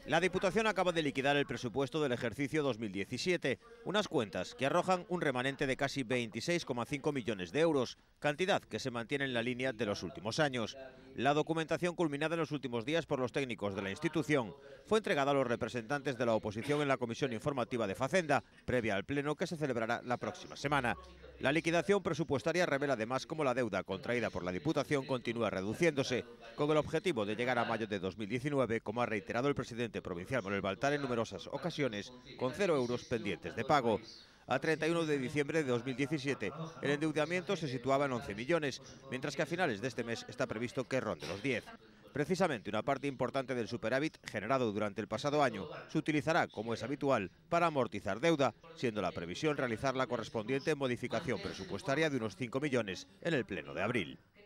La Diputación acaba de liquidar el presupuesto del ejercicio 2017, unas cuentas que arrojan un remanente de casi 26,5 millones de euros, cantidad que se mantiene en la línea de los últimos años. La documentación culminada en los últimos días por los técnicos de la institución fue entregada a los representantes de la oposición en la Comisión Informativa de Facenda, previa al pleno que se celebrará la próxima semana. La liquidación presupuestaria revela además cómo la deuda contraída por la Diputación continúa reduciéndose, con el objetivo de llegar a mayo de 2019, como ha reiterado el presidente provincial Manuel Baltar en numerosas ocasiones, con 0 euros pendientes de pago. A 31 de diciembre de 2017, el endeudamiento se situaba en 11 millones, mientras que a finales de este mes está previsto que ronde los 10. Precisamente una parte importante del superávit generado durante el pasado año se utilizará, como es habitual, para amortizar deuda, siendo la previsión realizar la correspondiente modificación presupuestaria de unos 5 millones en el pleno de abril.